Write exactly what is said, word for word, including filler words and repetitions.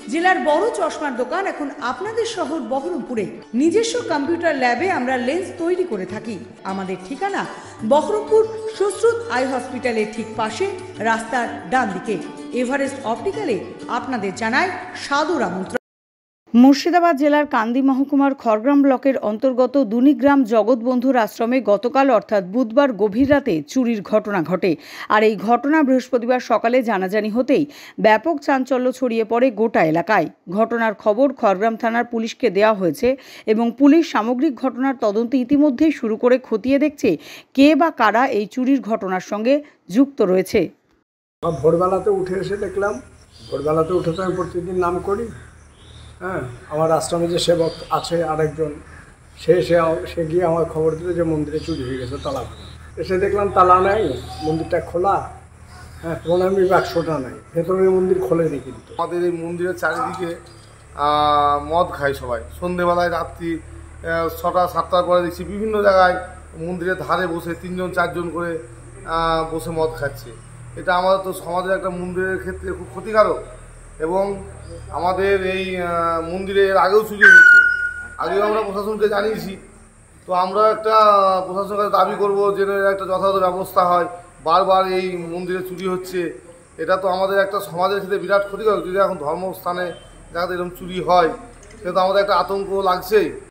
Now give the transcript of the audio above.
জেলার বড় চশমার দোকান এখন আপনাদের শহর বহরমপুরে। নিজস্ব কম্পিউটার ল্যাবে আমরা লেন্স তৈরি করে থাকি। আমাদের ঠিকানা বহরমপুর সুশ্রুত আই হসপিটালের ঠিক পাশে, রাস্তার ডান দিকে। এভারেস্ট অপটিক্যালে আপনাদের জানায় সাদর আমন্ত্রণ। মুর্শিদাবাদ জেলার কান্দি মহকুমার খড়গ্রাম ব্লকের অন্তর্গত দুনিগ্রাম জগৎবন্ধুর আশ্রমে গতকাল অর্থাৎ বুধবার গভীর রাতে চুরির ঘটনা ঘটে। আর এই ঘটনা বৃহস্পতিবার সকালে জানাজানি হতেই ব্যাপক চাঞ্চল্য ছড়িয়ে পড়ে গোটা এলাকায়। ঘটনার খবর খড়গ্রাম থানার পুলিশকে দেওয়া হয়েছে এবং পুলিশ সামগ্রিক ঘটনার তদন্ত ইতিমধ্যেই শুরু করে খতিয়ে দেখছে কে বা কারা এই চুরির ঘটনার সঙ্গে যুক্ত রয়েছে। ভোরবেলাতে উঠে এসে দেখলাম, ভোরবেলাতে উঠে তো আমি প্রতিদিন নাম করি। হ্যাঁ, আমার আশ্রমে যে সেবক আছে আরেকজন, সে সে সে গিয়ে আমার খবর দিল যে মন্দিরে চুরি হয়ে গেছে, তালা ভাঙা। এসে দেখলাম তালা নেই, মন্দিরটা খোলা। হ্যাঁ, প্রণামী বাক্সটা নাই, ভেতরের মন্দির খোলেনি। কিন্তু আমাদের এই মন্দিরের চারিদিকে মদ খায় সবাই। সন্ধেবেলায় রাত্রি ছটা সাতটার পরে দেখছি বিভিন্ন জায়গায় মন্দিরের ধারে বসে তিনজন চারজন করে বসে মদ খাচ্ছে। এটা আমাদের তো সমাজের একটা মন্দিরের ক্ষেত্রে খুব ক্ষতিকারক। এবং আমাদের এই মন্দিরে এর আগেও চুরি হয়েছে, আগেও আমরা প্রশাসনকে জানিয়েছি। তো আমরা একটা প্রশাসনের কাছে দাবি করবো যেন এর একটা যথাযথ ব্যবস্থা হয়। বারবার এই মন্দিরে চুরি হচ্ছে, এটা তো আমাদের একটা সমাজের ক্ষেত্রে বিরাট ক্ষতিকারক। যদি এখন ধর্মস্থানে যাতে এরকম চুরি হয়, সেটা তো আমাদের একটা আতঙ্ক লাগছেই।